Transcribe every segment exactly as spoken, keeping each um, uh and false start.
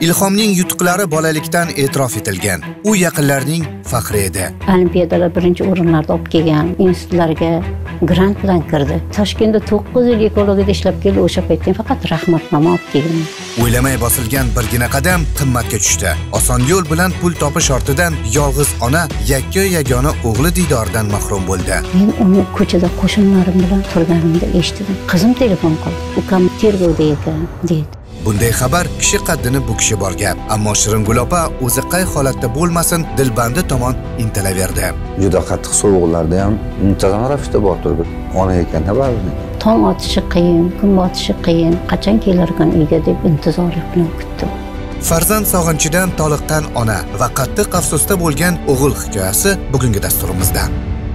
Ilhomning yutuqlari bolalikdan e'tirof etilgan. U yaqinlarning faxri edi. Olimpiadalar birinchi o'rinlarda olib kelgan, institutlarga grant bilan kirdi. Toshkentda to'qqiz yil ekologiyada ishlab keldi. O'sha paytda faqat rahmatnoma olib kelgan. O'ylamay bosilgan birgina qadam qimmatga tushdi. Oson yo'l bilan pul topish ortidan yolg'iz ona yakka yagona o'g'li diydoridan mahrum bo'ldi. Men uni ko'chada qo'shnilarim bilan turganimda eshitdim. Qizim telefon qildi. Ukam tergovda ekan, dedi. Bunday xabar kishi qaddini bukishi bor gap. Ammo Shiringul opa o'zi qay holatda bo'lmasin, dilbandi tomon intilaverdi. Juda qattiq sovuqlarda ham muntazam ravishda bor turdi. Ona ekanda baribir. Tong otishi qiyin, kun botishi qiyin, qachon kelarkan uyga deb intizorlik bilan kutdim. Farzand sog'inchidan toliqqan ona va qattiq afsusda bo'lgan o'g'il hikoyasi bugungi dasturimizda.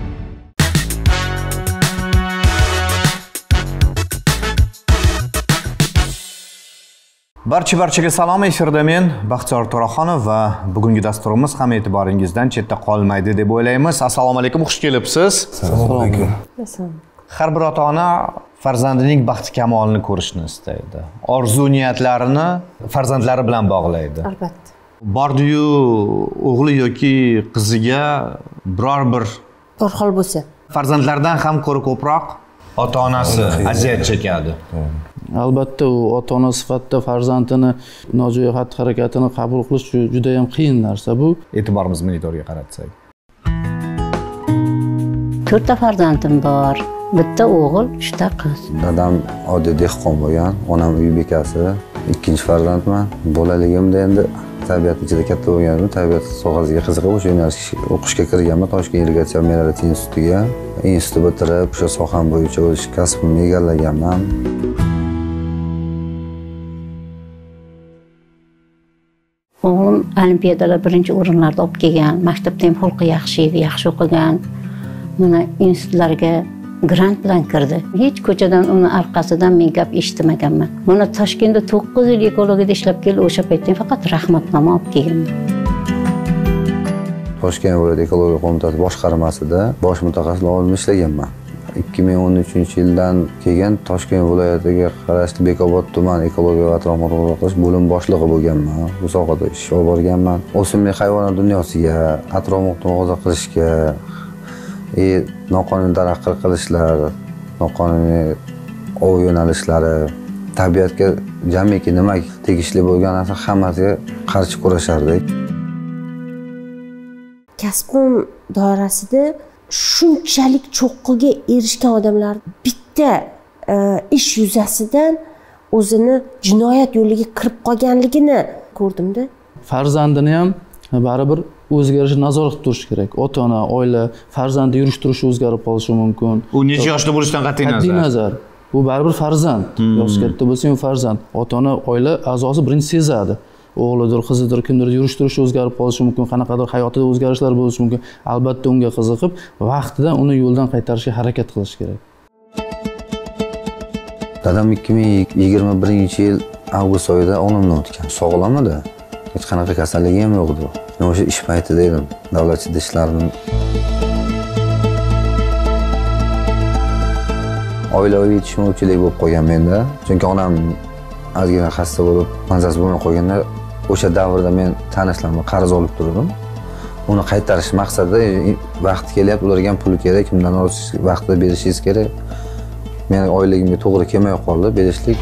Barcha-barchaga salom, efirda men Baxtiyor To'raxonov va bugungi dasturimiz ham e'tiboringizdan chetda qolmaydi deb o'ylaymiz. Assalomu alaykum, xush kelibsiz. Assalomu alaykum. Har bir ota-ona farzandining baxti kamolini ko'rishni istaydi. Orzu niyatlarini farzandlari bilan bog'laydi. Albatta. Bordi-yu o'g'li yoki qiziga biror bir bir xil bo'lsa, farzandlardan ham ko'ra ko'proq ota-onasi aziyat chekadi. Albatta u ota-ona sifatida farzandini nojo'ya xatti-harakatini qabul qilish juda ham qiyin narsa bu. E'tiborimizni monitorga qaratsak. To'rtta farzandim bor. Bitta o'g'il, uchta qiz. Dadam oddiy dehqon bo'lgan, onam uy bekasi, ikkinchi farzandman. Bolaligimda endi tabiat ichida katta bo'lganim, tabiat sohasiga qiziqib o'sha yo'nalish o'qishga kirganman Toshkent irrigatsiya meteorologiya institutiga. Institut bitirib, o'sha soham bo'yicha o'z kasbimni egallaganman. O'g'lim olimpiadalar birinchi o'rinlarda olib kelgan, maktabda ham xulqi yaxshi edi, yaxshi o'qigan. Mana institutlarga grant bilan kirdi. Hech ko'chadan uni orqasidan men gap eshitmaganman. Mana Toshkentda to'qqiz yil ekologiyada ishlab keldi. O'sha paytda faqat rahmatnoma olib kelganman. Toshkent viloyat ekologiya qo'mitasi boshqarmasida bosh mutaxassis lavozimida ishlaganman. ikki ming o'n uchinchi yildan keyin Toshkent viloyatiga qarashli Bekobod tuman ekologiya va atrof muhofaza qilish bo'lim boshlig'i bo'lganman. Bu sohada ish olib borganman. O'simlik hayvonot dunyosiga, atrof muhofaza qilishga, e noqonuniy daraxt qilishlar, noqonuniy ov yo'nalishlari, tabiatga jamiki nima tegishli bo'lgan narsa hammasiga qarshi kurashardik. kasbim doirasida shunchalik cho'qqiga erishgan odamlar bitta e, ish yuzasidan o'zini jinoyat yo'liga kirib qolganligini ko'rdimda. Farzandini ham baribir o'zgarishi nazorat qilib turish kerak. Ota-ona, oila farzandi yurish turishi o'zgarib qolishi mumkin. U necha yoshda bo'lishidan qat'iy nazar. Qat'iy nazar. Bu baribir farzand. Yoshi katta bo'lsa ham farzand. Ota-ona, oila a'zosi birinchi sezadi. O'g'lidir, qizidir, kimdir yurish turishi o'zgarib qolishi mumkin, qanaqadir hayotida o'zgarishlar bo'lishi mumkin. Albatta unga qiziqib, vaqtida uni yo'ldan qaytarishga harakat qilish kerak. Dadam ikki ming yigirma birinchi yil avgust oyida olamdan o'tgan. Sog'lom edi. Hech qanaqa kasalligi ham yo'q edi. Men o'sha ish paytida edim. Davlat ishlardim. Oilaviy yetishmovchilik bo'lib qolgan menda. Chunki onam ozgina xasta bo'lib, mazasi bo'lmay qolganda o'sha davrda men tanishlardan qarz olib turdim. Uni qaytarish maqsadida vaqti kelyapti, ularga ham pul kerak, kimdan olsiz vaqtida berishingiz kerak. Men oyligimga to'g'ri kelmay qoldi berishlik.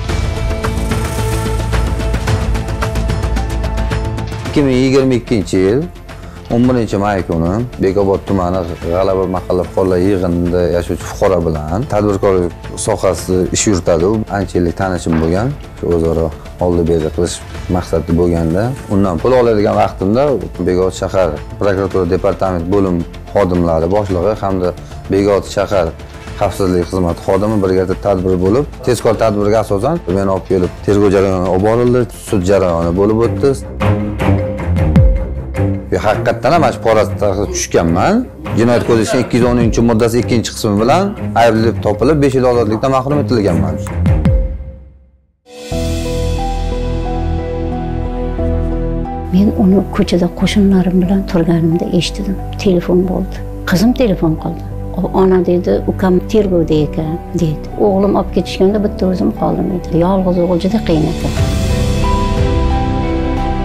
ikki ming yigirma ikkinchi yil o'n birinchi may kuni Bekobod tumani G'alaba mahalla fuqarolar yig'inida yashovchi fuqaro bilan tadbirkorlik sohasida ish yuritadi. U ancha yillik tanishim bo'lgan. O'zaro oldi-berdi qilish maqsadida bo'lganda, undan pul oladigan vaqtimda Bekobod shahar prokuratura departament bo'lim xodimlari boshlig'i hamda Bekobod shahar xavfsizlik xizmati xodimi birgalikda tadbir bo'lib, tezkor tadbirga asosan meni olib kelib tergov jarayoni olib borildi, sud jarayoni bo'lib o'tdi. Haqiqatdan ham shu porasida tushganman. Jinoyat kodeksining ikki yuz o'ninchi moddasi ikkinchi qismi bilan aybli deb topilib besh yil ozodlikdan mahrum etilganman. Men uni ko'chada qo'shnilarim bilan turganimda eshitdim. Telefon bo'ldi. Qizim telefon qildi. Ona dedi, ukam tergovda ekan, dedi. O'g'lim olib ketishganda bitta o'zim qoldim edi. Yolg'iz o'g'il juda qiyin ekan.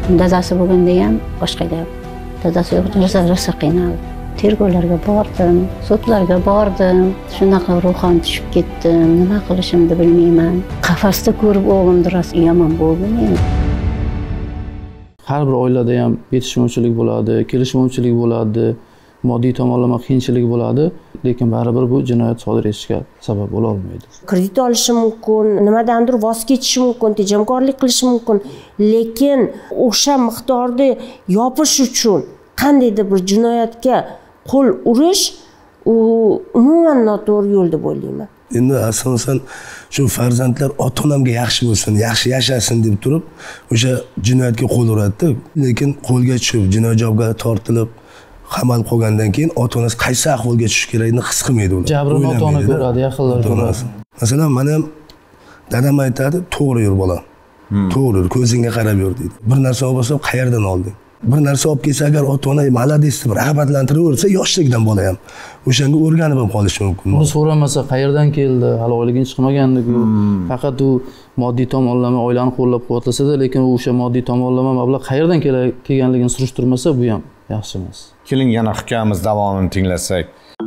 Dadasi bo'lganda ham boshqa gap. Dadasi yo'q, rosa rosa qiynaldi. Tergovlarga bordim, sudlarga bordim. Shunaqa ruhan tushib ketdim. Nima qilishimni bilmayman. Qafasda ko'rib o'g'limni rosa yomon bo'ldi men. Har bir oilada ham yetishmovchilik bo'ladi, kelishmovchilik bo'ladi, moddiy tomonlama qiyinchilik bo'ladi, lekin baribir bu jinoyat sodir etishga sabab bo'la olmaydi. Kredit olishi mumkin, nimadandir voz kechishi mumkin, tejamkorlik qilishi mumkin, lekin o'sha miqdorni yopish uchun qandaydir bir jinoyatga qo'l urish u umuman noto'g'ri yo'l deb o'ylayman. Endi asosan shu farzandlar ota-onamga yaxshi bo'lsin, yaxshi yashasin deb turib o'sha jinoyatga qo'l uradi, lekin qo'lga tushib, jinoyat javobgarligiga tortilib qamal qolgandan keyin ota-onasi qaysi ahvolga tushish kerakligini his qilmaydi ular. Jabrini ota-ona ko'radi, yaqinlar ko'radi. Masalan, mana ham dadam aytadi, to'g'ri yur bolam. To'g'ri yur, ko'zingga qarab yur deydi. Bir narsa olsa qayerdan olding? Bir narsa olib kelsa agar ota-ona malades deb rag'batlantiraversa, yoshlikdan bola ham o'shanga o'rganib ham qolishi mumkin. Uni so'ramasa qayerdan keldi, hali oyliging chiqmagandiku. Faqat u moddiy tomonlama oilani qo'llab-quvvatlasa-da, lekin o'sha moddiy tomonlama mablag' qayerdan kelganligini surishtirmasa, bu ham yaxshi emas. Keling, yana hikoyamiz davomini tinglasak.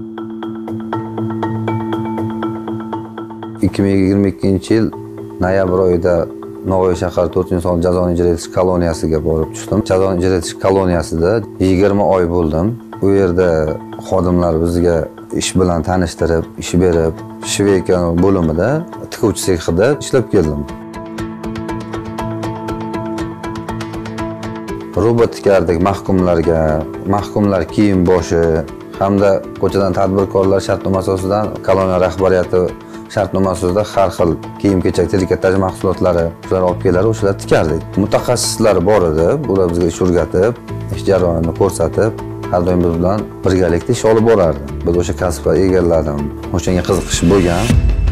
ikki ming yigirma ikkinchi yil noyabr oyida Navoiy shahar to'rtinchi son jazoni ijro etish koloniyasiga borib tushdim. Jazoni ijro etish koloniyasida yigirma oy bo'ldim. U yerda xodimlar bizga ish bilan tanishtirib, ish berib, Shveyka bo'limida tikuvchi sexida ishlab keldim. Robot tikardik mahkumlarga, mahkumlar kiyim boshi hamda ko'chadan tadbirkorlar shartnoma asosidan koloniya rahbariyati shartnoma asosida har xil kiyim-kechak, trikotaj mahsulotlari shular olib kelar, o'shalar tikardik. Mutaxassislar bor edi, ular bizga ish o'rgatib, ish jarayonini ko'rsatib, har doim biz bilan birgalikda ish olib borardi. Biz o'sha kasbga egalladim. O'shanga qiziqish bo'lgan.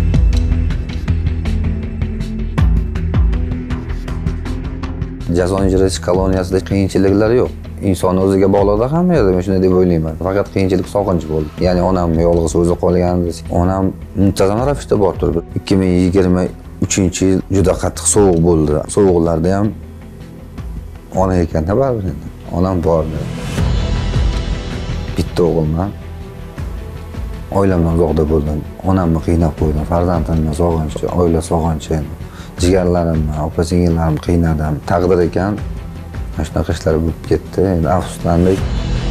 Jazoni ijro etish koloniyasida qiyinchiliklar yo'q. Inson o'ziga bog'liqda hamma yerda, men shunday deb o'ylayman. Faqat qiyinchilik sog'inch bo'ldi. Ya'ni onam yolg'iz o'zi qolgandi. Onam muntazam ravishda bor turdi. ikki ming yigirma uchinchi yil juda qattiq sovuq bo'ldi. Sovuqlarda ham ona ekanda baribir endi. Onam bordi. Bitta o'g'ilman. Oilamdan uzoqda bo'ldim. Onamni qiynab qo'ydim. Farzandimni sog'inchi, oila sog'inchi. Jigarlarimni, opa-singillarim qiynadim. Taqdir ekan, shunaqa ishlar bo'lib ketdi. Endi afsuslandik.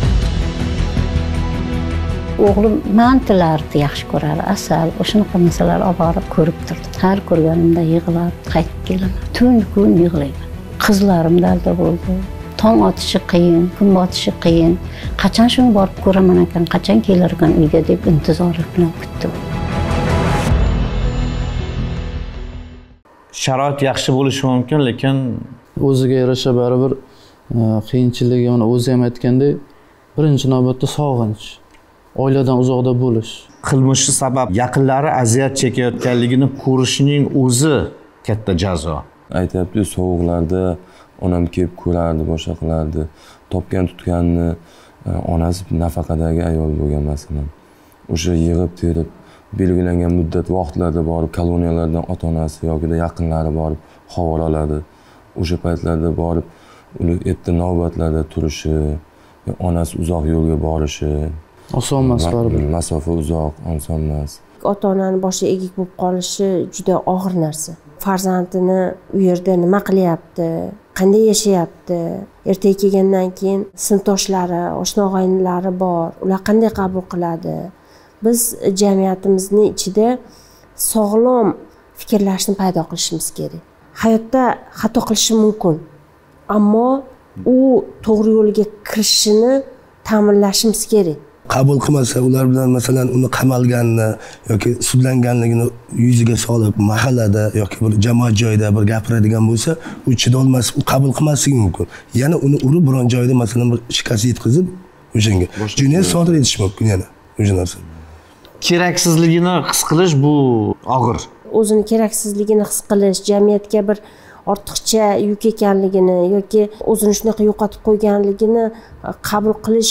O'g'lim mantilarni yaxshi ko'radi, asal, o'shanaqa narsalar olib borib ko'rib turdi. Har ko'rganimda yig'lab, qaytib kelaman. Tun kun yig'layman. Qizlarim dalda bo'ldi. Tong otishi qiyin, kun botishi qiyin. Qachon shuni borib ko'raman ekan, qachon kelar ekan uyga deb intizor bilan kutdim. Sharoit yaxshi bo'lishi mumkin, lekin o'ziga yarasha baribir qiyinchiligi, mana o'zi ham aytgandek, birinchi navbatda sog'inch, oiladan uzoqda bo'lish. Qilmishi sabab yaqinlari aziyat chekayotganligini ko'rishning o'zi katta jazo. Aytayapti, sovuqlarda onam kelib ko'rardi, boshqa qilardi. Topgan tutganini onasi nafaqadagi ayol bo'lgan masalan. O'sha yig'ib terib belgilangan muddat vaqtlarda borib koloniyalardan ota-onasi yoki yaqinlari borib havola oladi. O'sha paytlarda borib uni erta navbatlarda turishi, onasi uzoq yo'lga borishi oson emas, baribir. Masofa uzoq, oson emas. Ota-onani boshi egik bo'lib qolishi juda og'ir narsa. Farzandini u yerda nima qilyapti, qanday yashayapti, ertaga kelgandan keyin sinfdoshlari, oshna-og'aynilari bor, ular qanday qabul qiladi? Biz jamiyatimizni ichida sog'lom fikrlashni paydo qilishimiz kerak. Hayotda xato qilishi mumkin, ammo u to'g'ri yo'lga kirishini ta'minlashimiz kerak. Qabul qilmasa, ular bilan masalan uni qamalganini yoki sudlanganligini yuziga solib, mahallada yoki bir jamoat joyida bir gapiradigan bo'lsa, u chidolmas, u qabul qilmasligi mumkin. Yana uni urib biron joyda masalan bir shikast yetkazib, o'shanga jinoyat sodir etish mumkin yana o'sha narsa. Keraksizligini his qilish bu og'ir. O'zini keraksizligini his qilish, jamiyatga bir ortiqcha yuk ekanligini yoki o'zini shunaqa yo'qotib qo'yganligini qabul qilish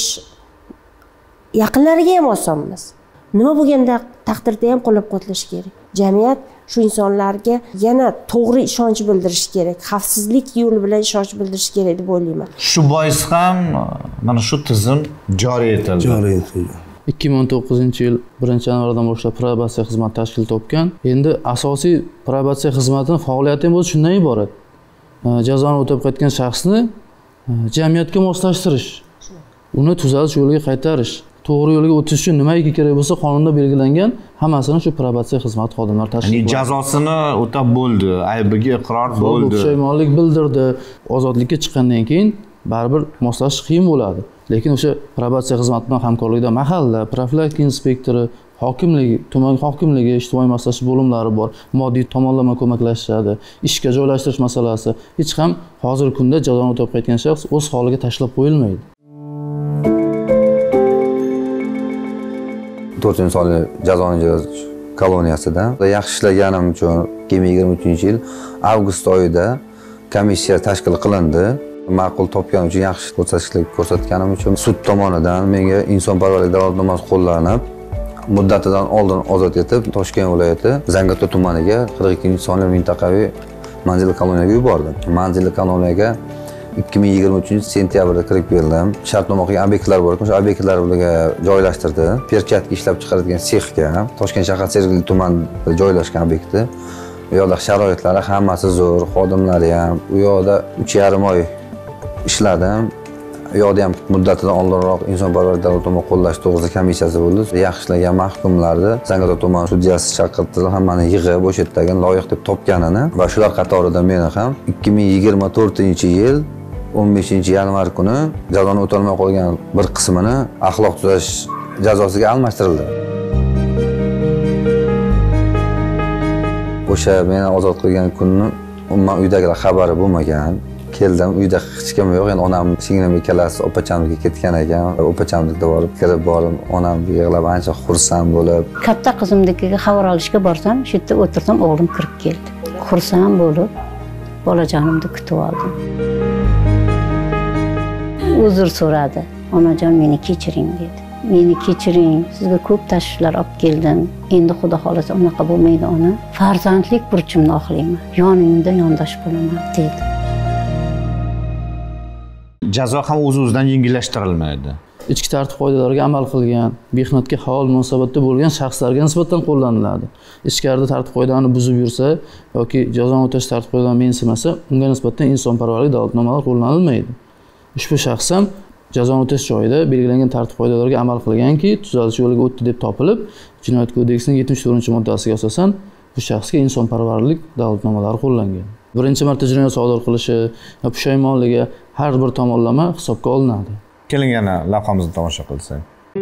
yaqinlariga ham oson emas. Nima bo'lganda taqdirda ham qo'llab-quvvatlash kerak. Jamiyat shu insonlarga yana to'g'ri ishonch bildirish kerak, xavfsizlik yo'li bilan ishonch bildirish kerak deb o'ylayman. Shu bois ham mana shu tizim joriy etildi. Joriy etildi. ikki ming o'n to'qqizinchi yil birinchi yanvardan boshlab probatsiya xizmati tashkil topgan. Endi asosiy probatsiya xizmatining faoliyati ham o'zi shundan iborat. Jazoni o'tab qaytgan shaxsni jamiyatga moslashtirish, uni tuzalish yo'liga qaytarish, to'g'ri yo'lga o'tish uchun nimaiki kerak bo'lsa qonunda belgilangan hammasini shu probatsiya xizmati xodimlari tashkil qiladi. Ya'ni jazosini o'tab bo'ldi, aybiga iqror bo'ldi. Pushaymonlik bildirdi. Ozodlikka chiqqandan keyin baribir moslashish qiyin bo'ladi. Lekin o'sha probatsiya xizmati bilan hamkorlikda mahalla, profilaktika inspektori, hokimligi, tuman hokimligi, ijtimoiy moslashish bo'limlari bor. Moddiy tomonlama ko'maklashishadi. Ishga joylashtirish masalasi hech ham hozirgi kunda jazoni o'tab qaytgan shaxs o'z holiga tashlab qo'yilmaydi. to'rtinchi sonli jazoni koloniyasida yaxshi ishlaganim uchun ikki ming yigirma uchinchi yil avgust oyida komissiya tashkil qilindi. Ma'qul topganim uchun, yaxshi ko'rsatishlik ko'rsatganim uchun sud tomonidan menga insonparvarlik da'vatnomasi qo'llanib, muddatidan oldin ozod etib, Toshkent viloyati Zangiota tumaniga qirq ikkinchi sonli mintaqaviy manzilli koloniyaga yubordi. Manzilli koloniyaga ikki ming yigirma uchinchi sentyabrda kirib keldim. Shartnoma qilgan obyektlar bor ekan, o'sha obyektlarga joylashtirdi. Perchatka ishlab chiqaradigan sexga, Toshkent shahar Sergeli tumanida joylashgan obyektda. Bu yoqda sharoitlari hammasi zo'r, xodimlari ham. U yoqda uch yarim oy ishladim. U yoqda ham muddatidan oldinroq insonparvarlik davlatnomasi qo'llash to'g'risida komissiyasi bo'ldi. Yaxshi ishlagan mahkumlarni Zangiota tuman sudyasi chaqirtirib, hammani yig'ib o'sha yerdagi loyiq deb topganini va shular qatorida meni ham ikki ming yigirma to'rtinchi yil o'n beshinchi yanvar kuni jazoni o'tolmay qolgan bir qismini axloq tuzatish jazosiga almashtirildi. O'sha meni ozod qilgan kunni umuman uydagilar xabari bo'lmagan. Keldim, uyda hech kim yo'q. Endi onam, singlim ikkalasi opachamnikiga ketgan ekan. Opachamnikda borib, kirib borib, onam yig'lab ancha xursand bo'lib. Katta qizimnikiga xabar olishga borsam, shu yerda o'tirsam, o'g'lim kirib keldi. Xursand bo'lib, bolajonimni kutib oldim. Uzr so'radi. Onajon, meni kechiring dedi. Meni kechiring, sizga ko'p tashvishlar olib keldim. Endi xudo xolasa unaqa bo'lmaydi ona. Farzandlik burchimni oqlayman. Yoningda yondosh bo'laman dedi. Jazo ham o'z-o'zidan yengillashtirilmaydi. Ichki tartib qoidalariga amal qilgan, mehnatga faol munosabatda bo'lgan shaxslarga nisbatan qo'llaniladi. Ichkarida tartib qoidani buzib yursa yoki jazoni o'tash tartib qoidalarini mensimasa, unga nisbatan insonparvarlik davlatnomalari qo'llanilmaydi. Ushbu shaxs ham jazoni o'tash joyida belgilangan tartib qoidalariga amal qilganki, tuzalish yo'liga o'tdi deb topilib, Jinoyat kodeksining yetmish to'rtinchi moddasiga asosan bu shaxsga insonparvarlik davlatnomalari qo'llangan. Birinchi marta jinoyat sodir qilishi, pushaymonligi har bir tomonlama hisobga olinadi. Keling yana lavhamizni tomosha qilsak.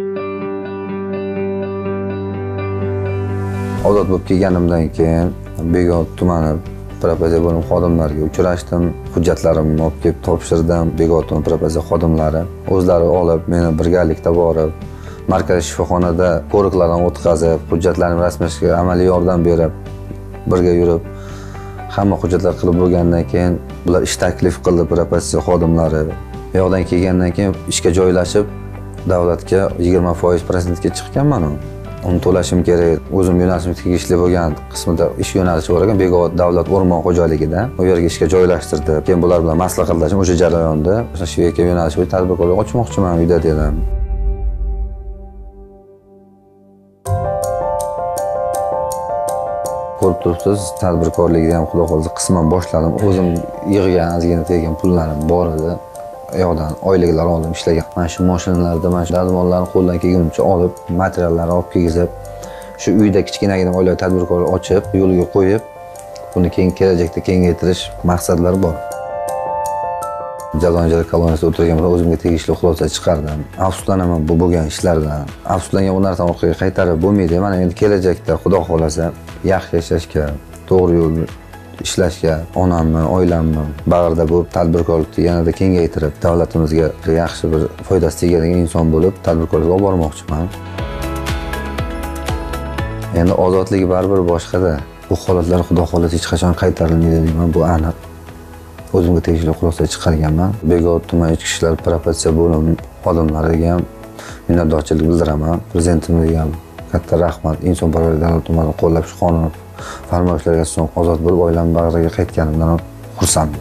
Ozod bo'lib kelganimdan keyin Begod tumani probatsiya bo'lim xodimlariga uchrashdim. Hujjatlarimni olib kelib topshirdim. Begod tuman probatsiya xodimlari o'zlari olib, meni birgalikda borib, markaziy shifoxonada ko'riklardan o'tkazib, hujjatlarni rasmiylashga amaliy yordam berib, birga yurib, hamma hujjatlar qilib bo'lgandan keyin bular ish taklif qildi probatsiya xodimlari. Bu yoqdan kelgandan keyin ishga joylashib, davlatga yigirma foiz prosentga chiqqanman u. Uni to'lashim kerak. O'zim yo'nalishimga tegishli bo'lgan qismida ish yo'nalishi bor ekan, Begod davlat o'rmon xo'jaligida. U yerga ishga joylashtirdi. Keyin bular bilan maslahatlashib, o'sha jarayonda o'sha shu yerga yo'nalish bo'yicha tadbirkorlik ochmoqchiman uyda dedim. Ko'rib turibsiz, tadbirkorlikni ham xudo xolasa qisman boshladim. O'zim yig'gan, ozgina tegan pullarim bor edi. Yo'qdan oyliklar oldim, ishlagan. Mana shu mashinalarda, mana shu dazmollarni qo'ldan kelguncha olib, materiallarni olib kelgizib, shu uyda kichkinagina oilaviy tadbirkorlik ochib, yo'lga qo'yib, buni keyin kelajakda kengaytirish maqsadlari bor. Jazoni koloniyasida o'tirganimda o'zimga tegishli xulosa chiqardim. Afsuslanaman bu bo'lgan ishlardan. Afsuslangan bu narsani orqaga qaytarib bo'lmaydi. Mana endi kelajakda xudo xolasa yaxshi yashashga, to'g'ri yo'l ishlashga, onamni, oilamni bag'rida bo'lib, tadbirkorlikni yanada kengaytirib, davlatimizga yaxshi bir foydasi tegadigan inson bo'lib, tadbirkorlikka olib bormoqchiman. Endi ozodlik baribir boshqada. Bu holatlar xudo xolasa hech qachon qaytarilmaydi deyman, bu aniq. O'zimga tegishli xulosa chiqarganman. Begod tuman ichki ishlar probatsiya bo'limi xodimlariga ham minnatdorchilik bildiraman. Prezidentimizga ham katta rahmat. Insonparvarlik davlatnomasini qo'llab shu qonun farmoyishlarga so'ng ozod bo'lib oilam bag'riga qaytganimdan xursandman.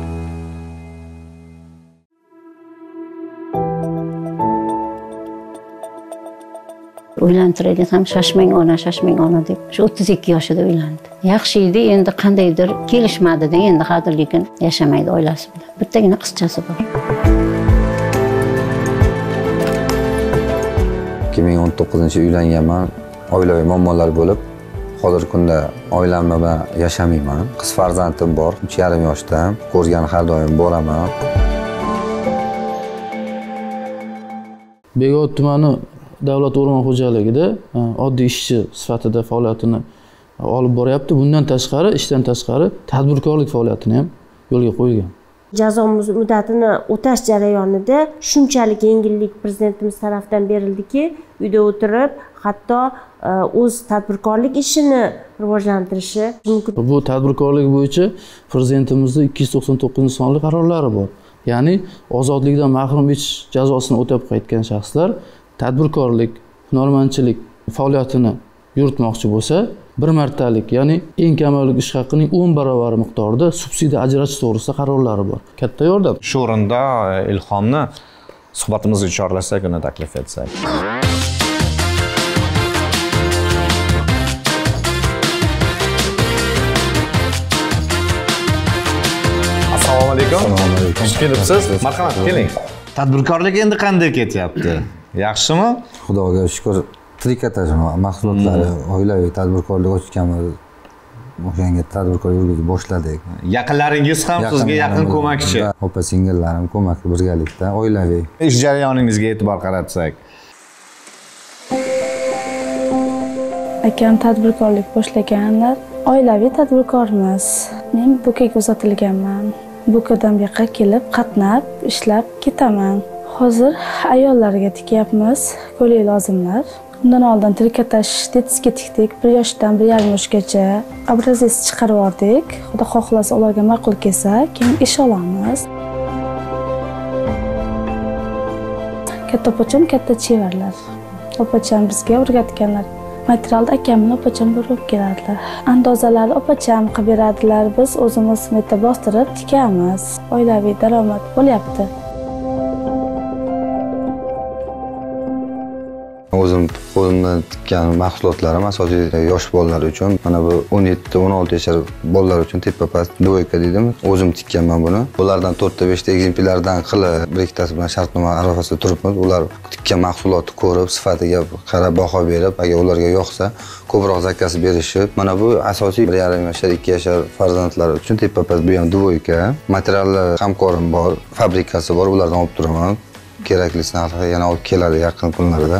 Uylantirgan ham shashmang ona, shashmang ona deb shu o'ttiz ikki yoshida uylandi. Yaxshi edi, endi qandaydir kelishmadi-da, endi hozir lekin yashamaydi oilasi bilan. Bittagina qizchasi bor. ikki ming o'n to'qqizinchi uylanganman. Oilaviy muammolar bo'lib, hozirgi kunda oilam bilan yashamayman. Qiz farzandim bor, uch yarim yoshda. Ko'rgan har doim boraman. Begobod tumani davlat o'rmon xo'jaligida oddiy ishchi sifatida faoliyatini olib boryapti. Bundan tashqari, ishdan tashqari tadbirkorlik faoliyatini ham yo'lga qo'ygan. Jazo muddatini o'tash jarayonida shunchalik yengillik prezidentimiz tomonidan berildiki, uyda o'tirib, hatto o'z tadbirkorlik ishini rivojlantirishi mumkin. Bu tadbirkorlik bo'yicha prezidentimizning ikki yuz to'qson to'qqizinchi sonli qarorlari bor. Ya'ni ozodlikdan mahrum etish jazosini o'tab qaytgan shaxslar tadbirkorlik, hunarmandchilik faoliyatini yuritmoqchi bo'lsa, bir martalik, ya'ni eng kam oylik ish haqining o'n barobar miqdorida subsidiya ajratish to'g'risida qarorlari bor. Katta yordam. Shu o'rinda Ilhomni suhbatimizga chorlasak, uni taklif etsak. Assalomu alaykum. Assalomu alaykum. Xush kelibsiz. Marhamat, keling. Tadbirkorlik endi qanday ketyapti? Yaxshimi? Xudoga shukr. Trikotaj mahsulotlari, oilaviy tadbirkorlik ochganmiz. O'shanga tadbirkor yurgizib boshladik. Yaqinlaringiz ham sizga yaqin ko'makchi. Opa-singillarim ko'mak birgalikda oilaviy. Ish jarayoningizga e'tibor qaratsak. Akam tadbirkorlik boshlaganlar, oilaviy tadbirkormiz. Men Bukaga uzatilganman. Bukadan bu yoqqa kelib, qatnab, ishlab ketaman. Hozir ayollarga tikyapmiz, ko'ylak lozimlar. Undan oldin trikotaj tetizga tikdik, bir yoshdan bir yarim yoshgacha obrazец chiqarib oldik. Xudo xohlasa ularga ma'qul kelsa, keyin ish olamiz. Katta opacham katta chevarlar. Opacham bizga o'rgatganlar. Materialni akam bilan opacham bo'lib keladilar. Andozalarni opacham qilib beradilar. Biz o'zimiz meta bostirib tikamiz. Oilaviy daromad bo'lyapti. O'zim qo'limdan tikkan mahsulotlarim asosiy yosh bolalar uchun, mana bu o'n yetti o'n olti yashar bolalar uchun teppa-past dvoyka dedim. O'zim tikkanman buni. Ulardan to'rtta beshta ekzemplardan qilib, bir ikkitasi bilan shartnoma arafasida turibmiz. Ular tikkan mahsulotni ko'rib, sifatiga qarab baho berib, agar ularga yoqsa, ko'proq zakaz berishib. Mana bu asosiy bir yarim yashar, ikki yashar farzandlar uchun teppa-past bu ham dvoyka. Materiallar hamkorim bor, fabrikasi bor, ulardan olib turaman. Kerakli narxi yana olib keladi yaqin kunlarda.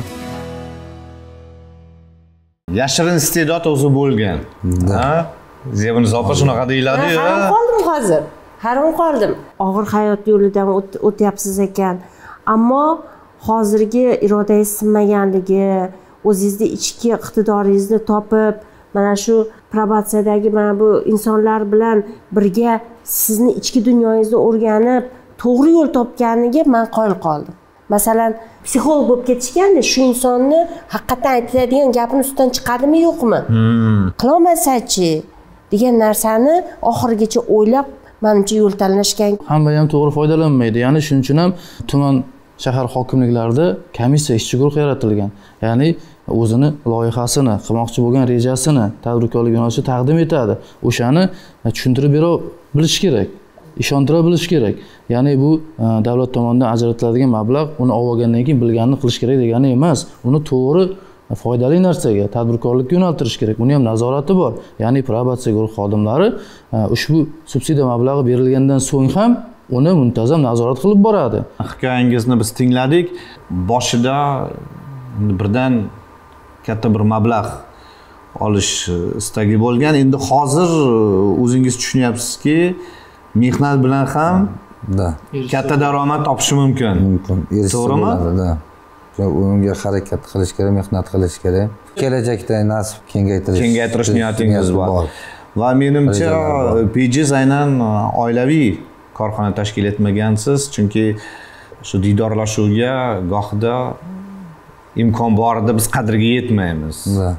Yashirin iste'dod o'zi bo'lgan. Ha? Zebinzo opa shunaqa deyiladi-yu. Hayron qoldim hozir. Hayron qoldim. Og'ir hayot yo'lidan o'tyapsiz ekan. Ammo hozirgi irodangiz sinmaganligi, o'zingizni ichki iqtidoringizni topib, mana shu probatsiyadagi mana bu insonlar bilan birga sizni ichki dunyoyingizni o'rganib, to'g'ri yo'l topganiga men qoyil qoldim. Masalan, psixolog bo'lib ketishganda shu insonni haqiqatan aytadigan gapini ustidan chiqadimi yo'qmi? Hmm. Qilolmasa-chi degan narsani oxirigacha o'ylab, menimcha yo'l tanlashgan. Hamma ham to'g'ri foydalanmaydi. Ya'ni shuning uchun ham tuman shahar hokimliklarida komissiya ishchi guruh yaratilgan. Ya'ni o'zini loyihasini, qilmoqchi bo'lgan rejasini tadbirkorlik yo'nalishi taqdim etadi. O'shani tushuntirib bera bilish kerak. Ishontira bilish kerak. Ya'ni bu davlat tomonidan ajratiladigan mablag' uni olgandan keyin bilganini qilish kerak degani emas. Uni to'g'ri foydali narsaga, tadbirkorlikka yo'naltirish kerak. Uni ham nazorati bor. Ya'ni probatsiya guruh xodimlari ushbu subsidiya mablag'i berilgandan so'ng ham uni muntazam nazorat qilib boradi. Hikoyangizni biz tingladik. Boshida birdan katta bir mablag' olish istagi bo'lgan. Endi hozir o'zingiz tushunyapsizki, mehnat bilan ham da katta daromad topish mumkin. Mumkin. To'g'rimi? Da. Unga harakat qilish kerak, mehnat qilish kerak. Kelajakda nasib kengaytirish. Kengaytirish niyatingiz bor. Va menimcha Pejiz aynan oilaviy korxona tashkil etmagansiz, chunki shu diydorlashuvga gohida imkon borida biz qadriga yetmaymiz.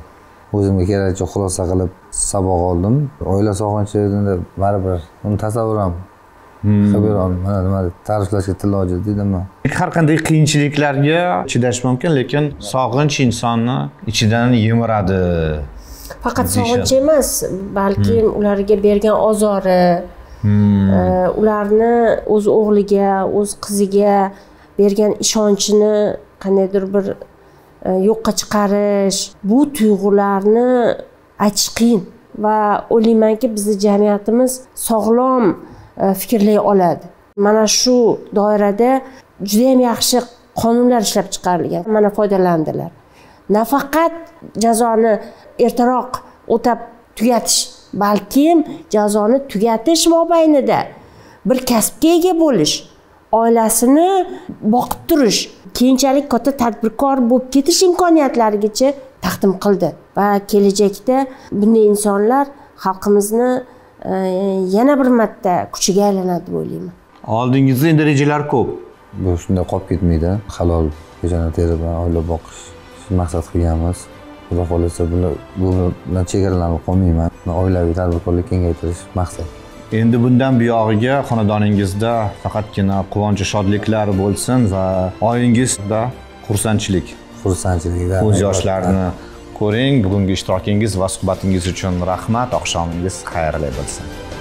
o'zimga keraklicha xulosa qilib saboq oldim. Oila sog'inchida baribir uni tasavvur ham qilib bera olmayman. Mana nima ta'riflashga til ojiz deydimi? Har qanday qiyinchiliklarga chidash mumkin, lekin sog'inch insonni ichidan yemiradi. Faqat sog'inch emas, balki ularga bergan ozori, ularni o'z o'g'liga, o'z qiziga bergan ishonchini qandaydir bir yo'qqa chiqarish, bu tuyg'ularni aytish qiyin va o'ylaymanki bizning jamiyatimiz sog'lom fikrlay oladi. Mana shu doirada juda ham yaxshi qonunlar ishlab chiqarilgan. Mana foydalandilar. Nafaqat jazoni ertaroq o'tab tugatish, balkim jazoni tugatish mobaynida bir kasbga ega bo'lish, oilasini boqib turish, keyinchalik katta tadbirkor bo'lib ketish imkoniyatlarigacha taqdim qildi va kelajakda bunday insonlar xalqimizni yana bir marta kuchiga aylanadi deb o'ylayman. Oldingizda endi rejalar ko'p. Bu shunday qolib ketmaydi. Halol peshona terib oila boqish maqsad qilganmiz. Xudo xolisa buni bu bilan chegaralanib qolmayman. Oilaviy tadbirkorlik kengaytirish maqsad. Endi bundan buyog'iga xonadoningizda faqatgina quvonch shodliklar bo'lsin va oilangizda xursandchilik, xursandchilikda ko'z yoshlarini ko'ring. Bugungi ishtirokingiz va suhbatingiz uchun rahmat. Oqshomingiz xayrli bo'lsin.